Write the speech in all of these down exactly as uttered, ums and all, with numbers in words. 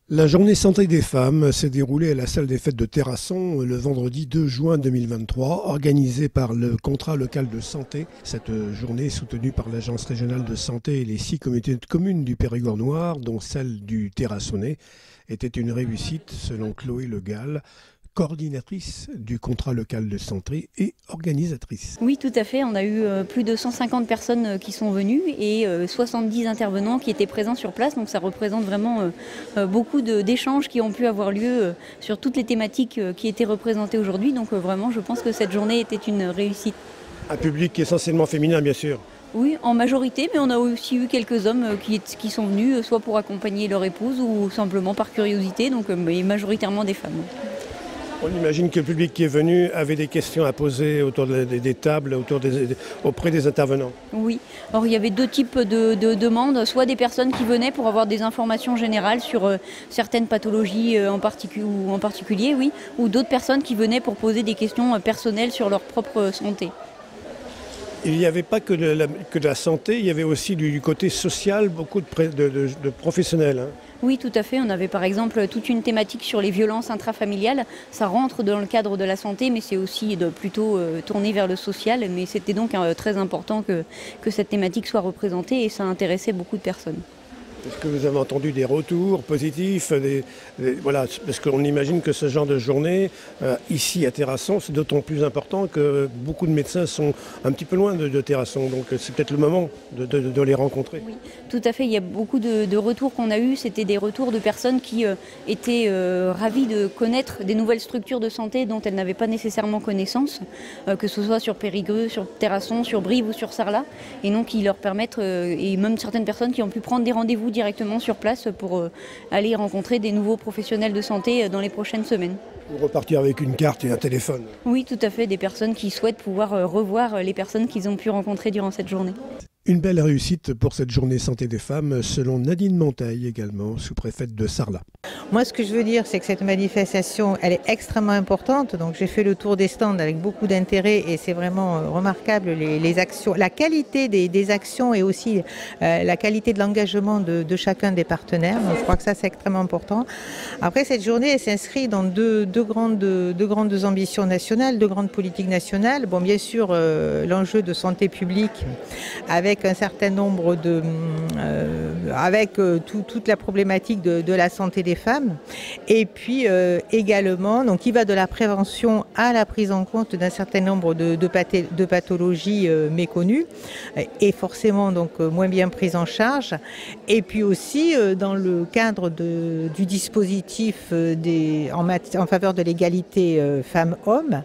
La journée santé des femmes s'est déroulée à la salle des fêtes de Terrasson le vendredi deux juin deux mille vingt-trois, organisée par le contrat local de santé. Cette journée est soutenue par l'agence régionale de santé et les six communautés de communes du Périgord noir, dont celle du Terrassonnais, était une réussite selon Chloé Le Gall, coordinatrice du contrat local de santé et organisatrice. Oui, tout à fait. On a eu euh, plus de cent cinquante personnes euh, qui sont venues et euh, soixante-dix intervenants qui étaient présents sur place. Donc ça représente vraiment euh, euh, beaucoup de, d'échanges qui ont pu avoir lieu euh, sur toutes les thématiques euh, qui étaient représentées aujourd'hui. Donc euh, vraiment, je pense que cette journée était une réussite. Un public essentiellement féminin, bien sûr. Oui, en majorité, mais on a aussi eu quelques hommes euh, qui, qui sont venus euh, soit pour accompagner leur épouse ou simplement par curiosité, donc euh, mais majoritairement des femmes. On imagine que le public qui est venu avait des questions à poser autour de, des, des tables, autour des, auprès des intervenants. Oui, alors il y avait deux types de, de demandes, soit des personnes qui venaient pour avoir des informations générales sur euh, certaines pathologies euh, en, particu ou en particulier, oui, ou d'autres personnes qui venaient pour poser des questions euh, personnelles sur leur propre santé. Il n'y avait pas que de, la, que de la santé, il y avait aussi du, du côté social, beaucoup de, de, de, de professionnels. Hein. Oui, tout à fait. On avait par exemple toute une thématique sur les violences intrafamiliales. Ça rentre dans le cadre de la santé, mais c'est aussi de plutôt euh, tourné vers le social. Mais c'était donc euh, très important que, que cette thématique soit représentée et ça intéressait beaucoup de personnes. Est-ce que vous avez entendu des retours positifs des, des, voilà, parce qu'on imagine que ce genre de journée, euh, ici à Terrasson, c'est d'autant plus important que beaucoup de médecins sont un petit peu loin de, de Terrasson. Donc c'est peut-être le moment de, de, de les rencontrer. Oui, tout à fait. Il y a beaucoup de, de retours qu'on a eus. C'était des retours de personnes qui euh, étaient euh, ravies de connaître des nouvelles structures de santé dont elles n'avaient pas nécessairement connaissance, euh, que ce soit sur Périgueux, sur Terrasson, sur Brive ou sur Sarlat. Et donc, ils leur permettent, euh, et même certaines personnes qui ont pu prendre des rendez-vous directement sur place pour euh, aller rencontrer des nouveaux professionnels de santé euh, dans les prochaines semaines. Pour repartir avec une carte et un téléphone. Oui, tout à fait, des personnes qui souhaitent pouvoir euh, revoir les personnes qu'ils ont pu rencontrer durant cette journée. Une belle réussite pour cette journée santé des femmes, selon Nadine Monteil également, sous-préfète de Sarlat. Moi, ce que je veux dire, c'est que cette manifestation, elle est extrêmement importante. Donc, j'ai fait le tour des stands avec beaucoup d'intérêt et c'est vraiment remarquable les, les actions, la qualité des, des actions et aussi euh, la qualité de l'engagement de, de chacun des partenaires. Donc, je crois que ça, c'est extrêmement important. Après, cette journée, elle s'inscrit dans deux, deux, grandes, deux grandes ambitions nationales, deux grandes politiques nationales. Bon, bien sûr, euh, l'enjeu de santé publique avec un certain nombre de, euh, avec euh, tout, toute la problématique de, de la santé des femmes, et puis euh, également, donc qui va de la prévention à la prise en compte d'un certain nombre de, de, pathé, de pathologies euh, méconnues et forcément donc euh, moins bien prises en charge, et puis aussi euh, dans le cadre de, du dispositif euh, des, en, en faveur de l'égalité euh, femmes-hommes,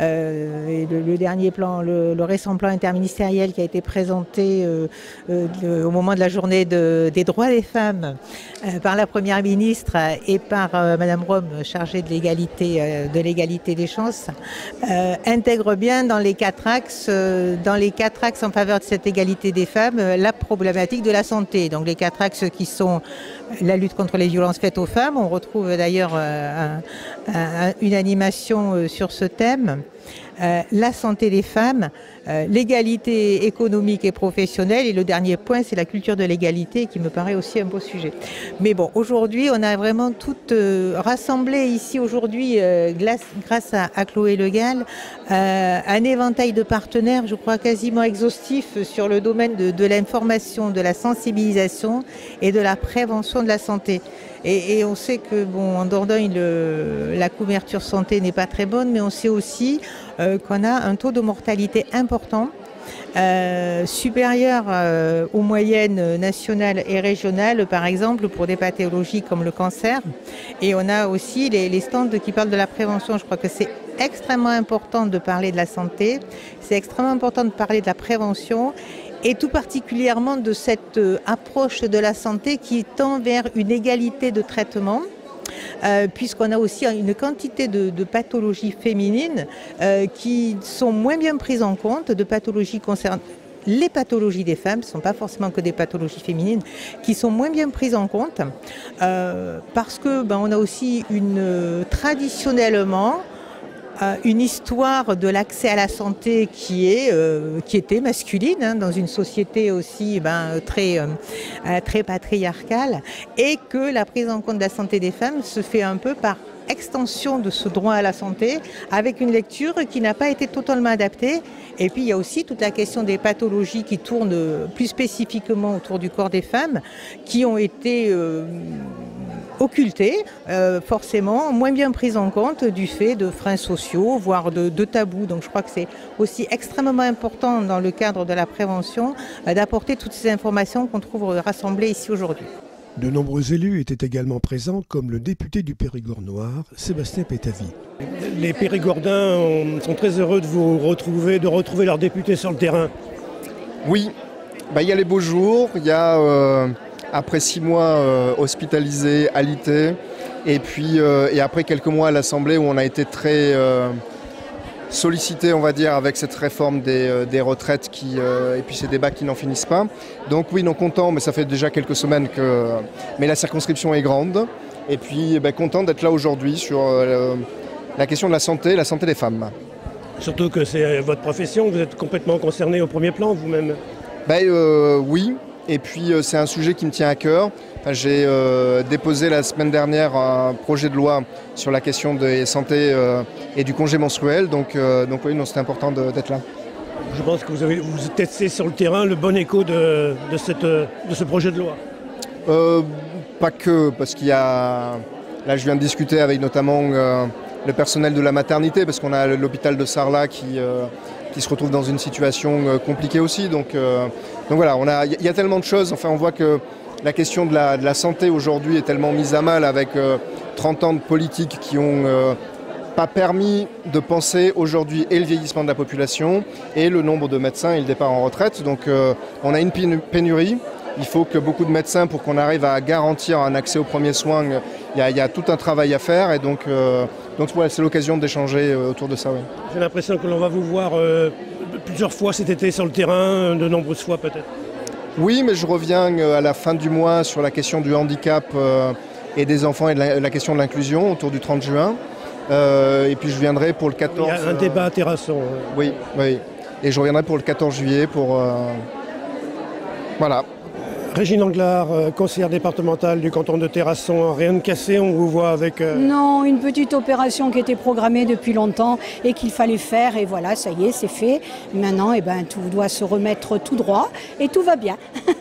euh, et le, le dernier plan, le, le récent plan interministériel qui a été présenté Euh, euh, au moment de la journée de, des droits des femmes euh, par la Première ministre et par euh, Madame Rome, chargée de l'égalité euh, de l'égalité des chances, euh, intègre bien dans les quatre axes, euh, dans les quatre axes en faveur de cette égalité des femmes, euh, la problématique de la santé. Donc les quatre axes qui sont la lutte contre les violences faites aux femmes. On retrouve d'ailleurs euh, un, un, une animation euh, sur ce thème. Euh, la santé des femmes, euh, l'égalité économique et professionnelle, et le dernier point, c'est la culture de l'égalité qui me paraît aussi un beau sujet. Mais bon, aujourd'hui, on a vraiment tout euh, rassemblé ici aujourd'hui, euh, grâce, grâce à, à Chloé Le Gall, euh, un éventail de partenaires, je crois quasiment exhaustif sur le domaine de, de l'information, de la sensibilisation et de la prévention de la santé. Et, et on sait que, bon, en Dordogne, le, la couverture santé n'est pas très bonne, mais on sait aussi euh, qu'on a un taux de mortalité important, euh, supérieur euh, aux moyennes nationales et régionales, par exemple, pour des pathologies comme le cancer. Et on a aussi les, les stands qui parlent de la prévention. Je crois que c'est extrêmement important de parler de la santé, c'est extrêmement important de parler de la prévention, et tout particulièrement de cette euh, approche de la santé qui tend vers une égalité de traitement, euh, puisqu'on a aussi une quantité de, de pathologies féminines euh, qui sont moins bien prises en compte, de pathologies concernant les pathologies des femmes, ce ne sont pas forcément que des pathologies féminines, qui sont moins bien prises en compte, euh, parce que ben, on a aussi une, euh, traditionnellement, euh, une histoire de l'accès à la santé qui, est, euh, qui était masculine, hein, dans une société aussi ben, très, euh, très patriarcale, et que la prise en compte de la santé des femmes se fait un peu par extension de ce droit à la santé, avec une lecture qui n'a pas été totalement adaptée. Et puis il y a aussi toute la question des pathologies qui tournent plus spécifiquement autour du corps des femmes, qui ont été euh, occultées, euh, forcément, moins bien prises en compte du fait de freins sociaux, voire de, de tabous. Donc je crois que c'est aussi extrêmement important dans le cadre de la prévention euh, d'apporter toutes ces informations qu'on trouve rassemblées ici aujourd'hui. De nombreux élus étaient également présents, comme le député du Périgord noir, Sébastien Pétavy. Les Périgordins sont très heureux de vous retrouver, de retrouver leurs députés sur le terrain. Oui, bah, il y a les beaux jours, il y a euh, après six mois euh, hospitalisés, alités, et puis euh, et après quelques mois à l'Assemblée où on a été très euh, sollicité, on va dire, avec cette réforme des, euh, des retraites qui, euh, et puis ces débats qui n'en finissent pas. Donc oui, non content, mais ça fait déjà quelques semaines que... Mais la circonscription est grande. Et puis ben, content d'être là aujourd'hui sur euh, la question de la santé, la santé des femmes. Surtout que c'est votre profession, vous êtes complètement concerné au premier plan vous-même. Ben, euh, oui, et puis euh, c'est un sujet qui me tient à cœur. Enfin, j'ai euh, déposé la semaine dernière un projet de loi sur la question de la santé euh, et du congé menstruel, donc, euh, donc oui, c'est important d'être là. Je pense que vous avez vous testez sur le terrain le bon écho de, de, cette, de ce projet de loi. Euh, pas que, parce qu'il y a... Là, je viens de discuter avec notamment euh, le personnel de la maternité, parce qu'on a l'hôpital de Sarlat qui, euh, qui se retrouve dans une situation euh, compliquée aussi. Donc, euh, donc voilà, on a, il y a tellement de choses. Enfin, on voit que la question de la, de la santé aujourd'hui est tellement mise à mal avec euh, trente ans de politique qui ont euh, pas permis de penser aujourd'hui et le vieillissement de la population et le nombre de médecins et le départ en retraite. Donc euh, on a une pénurie. Il faut que beaucoup de médecins, pour qu'on arrive à garantir un accès aux premiers soins, il y a, il y a tout un travail à faire. Et donc, euh, donc voilà, c'est l'occasion d'échanger autour de ça. Oui. J'ai l'impression que l'on va vous voir euh, plusieurs fois cet été sur le terrain, de nombreuses fois peut-être. Oui, mais je reviens à la fin du mois sur la question du handicap euh, et des enfants et de la, la question de l'inclusion autour du trente juin. Euh, et puis je viendrai pour le quatorze... Il y a un débat à Terrasson. Euh... Oui, oui. Et je reviendrai pour le quatorze juillet pour... Euh... Voilà. Régine Anglard, conseillère départementale du canton de Terrasson, rien de cassé, on vous voit avec... Euh... Non, une petite opération qui était programmée depuis longtemps et qu'il fallait faire, et voilà, ça y est, c'est fait. Maintenant, eh ben, tout doit se remettre tout droit et tout va bien.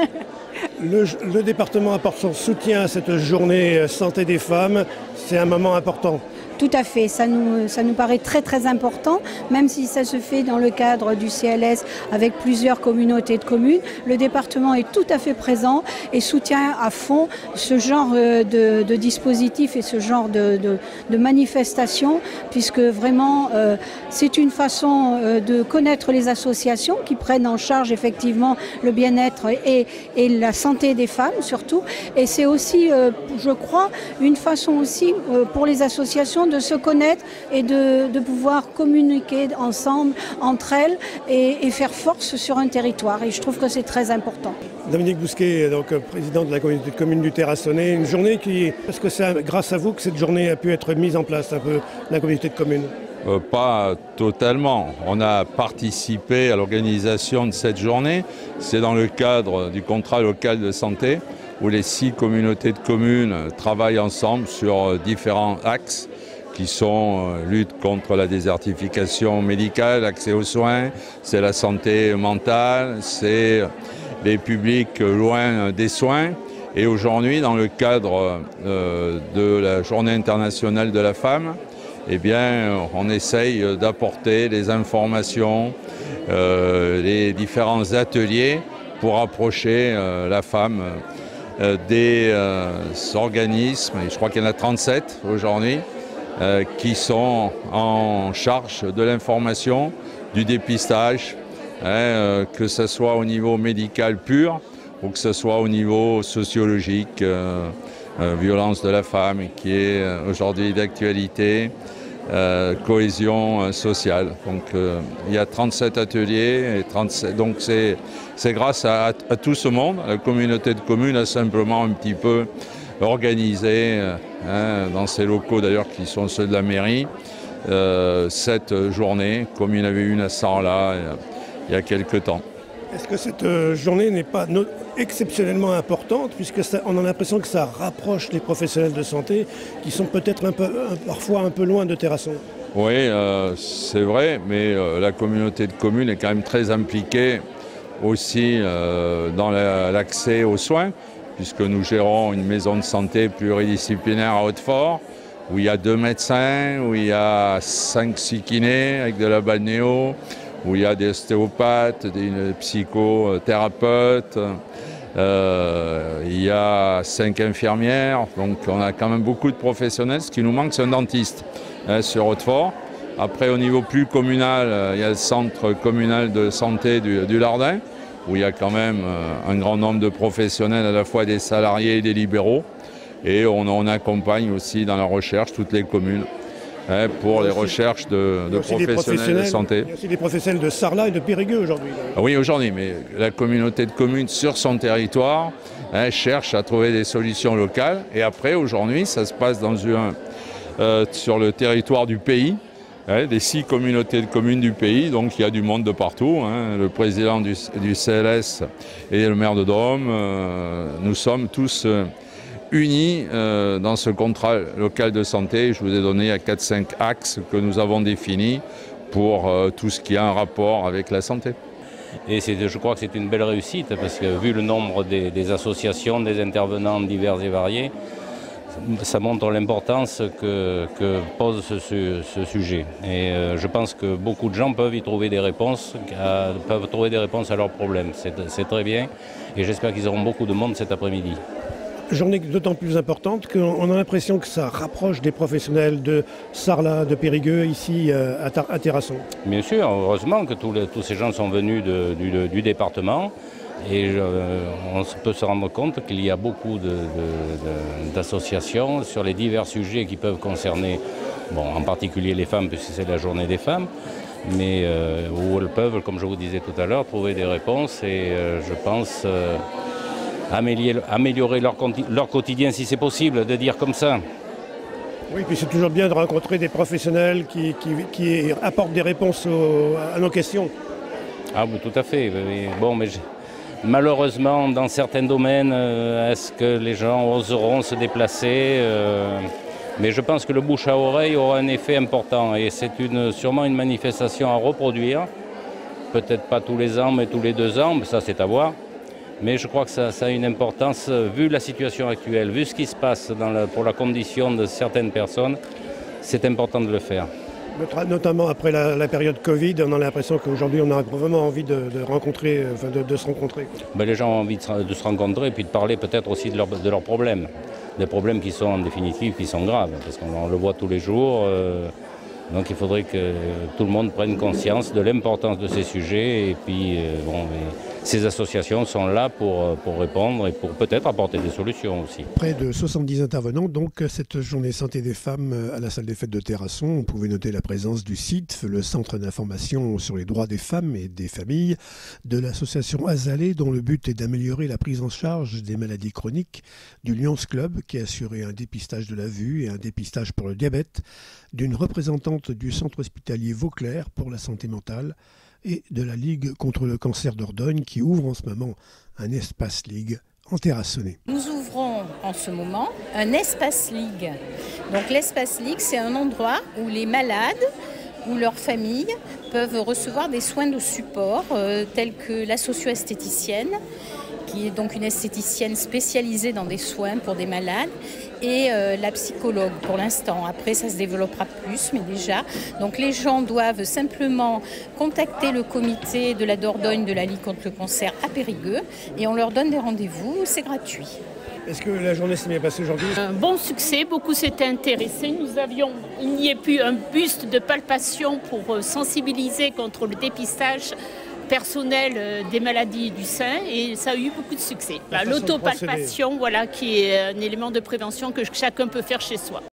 le, le département apporte son soutien à cette journée santé des femmes, c'est un moment important. Tout à fait, ça nous, ça nous paraît très très important, même si ça se fait dans le cadre du C L S avec plusieurs communautés de communes. Le département est tout à fait présent et soutient à fond ce genre de, de dispositif et ce genre de, de, de manifestation, puisque vraiment euh, c'est une façon euh, de connaître les associations qui prennent en charge effectivement le bien-être et, et la santé des femmes surtout. Et c'est aussi, euh, je crois, une façon aussi euh, pour les associations de se connaître et de, de pouvoir communiquer ensemble, entre elles, et, et faire force sur un territoire. Et je trouve que c'est très important. Dominique Bousquet, donc président de la communauté de communes du Terrassonnais, une journée qui, parce que c'est grâce à vous que cette journée a pu être mise en place, un peu, la communauté de communes. Euh, pas totalement. On a participé à l'organisation de cette journée. C'est dans le cadre du contrat local de santé, où les six communautés de communes travaillent ensemble sur différents axes, qui sont euh, lutte contre la désertification médicale, accès aux soins, c'est la santé mentale, c'est les publics loin des soins. Et aujourd'hui, dans le cadre euh, de la Journée internationale de la femme, eh bien, on essaye d'apporter les informations, euh, les différents ateliers pour approcher euh, la femme euh, des euh, organismes, et je crois qu'il y en a trente-sept aujourd'hui, Euh, qui sont en charge de l'information, du dépistage, hein, euh, que ce soit au niveau médical pur ou que ce soit au niveau sociologique, euh, euh, violence de la femme qui est euh, aujourd'hui d'actualité, euh, cohésion euh, sociale. Donc euh, il y a trente-sept ateliers, et trente-sept, donc c'est grâce à, à tout ce monde. La communauté de communes a simplement un petit peu organisé, hein, dans ces locaux d'ailleurs qui sont ceux de la mairie, euh, cette journée, comme il y en avait une à Sarlat il y a quelques temps. Est-ce que cette journée n'est pas exceptionnellement importante, puisque ça, on a l'impression que ça rapproche les professionnels de santé qui sont peut-être un peu, un, parfois un peu loin de Terrasson? Oui, euh, c'est vrai, mais euh, la communauté de communes est quand même très impliquée aussi euh, dans l'accès aux soins, puisque nous gérons une maison de santé pluridisciplinaire à Hautefort, où il y a deux médecins, où il y a cinq six kinés avec de la balnéo, où il y a des ostéopathes, des psychothérapeutes, euh, il y a cinq infirmières, donc on a quand même beaucoup de professionnels. Ce qui nous manque, c'est un dentiste hein, sur Hautefort. Après, au niveau plus communal, euh, il y a le centre communal de santé du, du Lardin, où il y a quand même euh, un grand nombre de professionnels, à la fois des salariés et des libéraux. Et on, on accompagne aussi dans la recherche toutes les communes. Hein, pour les recherches de, de professionnels, professionnels de santé. Il y a aussi des professionnels de Sarlat et de Périgueux aujourd'hui. Oui, aujourd'hui, mais la communauté de communes sur son territoire hein, cherche à trouver des solutions locales. Et après, aujourd'hui, ça se passe dans une, euh, sur le territoire du pays, hein, des six communautés de communes du pays. Donc il y a du monde de partout. Hein, le président du, du C L S et le maire de Drôme, euh, nous sommes tous... Euh, unis euh, dans ce contrat local de santé. Je vous ai donné à quatre cinq axes que nous avons définis pour euh, tout ce qui a un rapport avec la santé. Et je crois que c'est une belle réussite parce que vu le nombre des, des associations, des intervenants divers et variés, ça montre l'importance que, que pose ce, ce, ce sujet. Et euh, je pense que beaucoup de gens peuvent y trouver des réponses, à, peuvent trouver des réponses à leurs problèmes. C'est très bien et j'espère qu'ils auront beaucoup de monde cet après-midi. Journée d'autant plus importante qu'on a l'impression que ça rapproche des professionnels de Sarlat, de Périgueux, ici à, à Terrasson. Bien sûr, heureusement que tous, les, tous ces gens sont venus de, du, du département et euh, on peut se rendre compte qu'il y a beaucoup d'associations sur les divers sujets qui peuvent concerner, bon, en particulier les femmes puisque c'est la journée des femmes, mais euh, où elles peuvent, comme je vous disais tout à l'heure, trouver des réponses et euh, je pense... Euh, améliorer leur, leur quotidien si c'est possible, de dire comme ça. Oui, puis c'est toujours bien de rencontrer des professionnels qui, qui, qui apportent des réponses aux, à nos questions. Ah oui, tout à fait. Bon, mais je, malheureusement, dans certains domaines, euh, est-ce que les gens oseront se déplacer euh, mais je pense que le bouche à oreille aura un effet important et c'est une, sûrement une manifestation à reproduire. Peut-être pas tous les ans, mais tous les deux ans, mais ça c'est à voir. Mais je crois que ça, ça a une importance, vu la situation actuelle, vu ce qui se passe dans la, pour la condition de certaines personnes, c'est important de le faire. Notamment après la, la période Covid, on a l'impression qu'aujourd'hui on a vraiment envie de, de rencontrer, enfin de, de se rencontrer. Ben, les gens ont envie de se, de se rencontrer et puis de parler peut-être aussi de, leur, de leurs problèmes. Des problèmes qui sont en définitive, qui sont graves, parce qu'on le voit tous les jours. Euh, donc il faudrait que tout le monde prenne conscience de l'importance de ces sujets et puis euh, bon, ces associations sont là pour, pour répondre et pour peut-être apporter des solutions aussi. Près de soixante-dix intervenants, donc cette journée santé des femmes à la salle des fêtes de Terrasson. On pouvait noter la présence du C I T F, le Centre d'information sur les droits des femmes et des familles, de l'association Azalée, dont le but est d'améliorer la prise en charge des maladies chroniques, du Lions Club, qui a assuré un dépistage de la vue et un dépistage pour le diabète, d'une représentante du centre hospitalier Vauclair pour la santé mentale, et de la Ligue contre le cancer d'Ordogne qui ouvre en ce moment un espace Ligue en Terrassonnais. Nous ouvrons en ce moment un espace Ligue. Donc l'espace Ligue, c'est un endroit où les malades ou leurs familles peuvent recevoir des soins de support euh, tels que la socio-esthéticienne, qui est donc une esthéticienne spécialisée dans des soins pour des malades, et euh, la psychologue pour l'instant. Après, ça se développera plus, mais déjà. Donc les gens doivent simplement contacter le comité de la Dordogne de la Ligue contre le cancer à Périgueux et on leur donne des rendez-vous, c'est gratuit. Est-ce que la journée s'est bien passée aujourd'hui ? Un bon succès, beaucoup s'étaient intéressés. Nous avions, il n'y ait plus un buste de palpation pour sensibiliser contre le dépistage personnel des maladies du sein et ça a eu beaucoup de succès. L'autopalpation, voilà, qui est un élément de prévention que chacun peut faire chez soi.